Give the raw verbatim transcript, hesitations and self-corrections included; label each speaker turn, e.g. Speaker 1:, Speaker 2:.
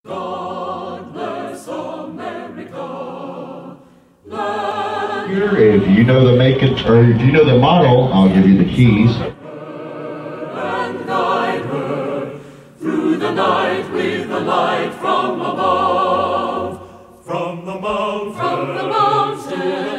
Speaker 1: God bless America.
Speaker 2: Here, if you know the make it, or if you know the model, I'll give you the keys.
Speaker 1: And guide her through the night with the light from above. From the mountain, from the mountain.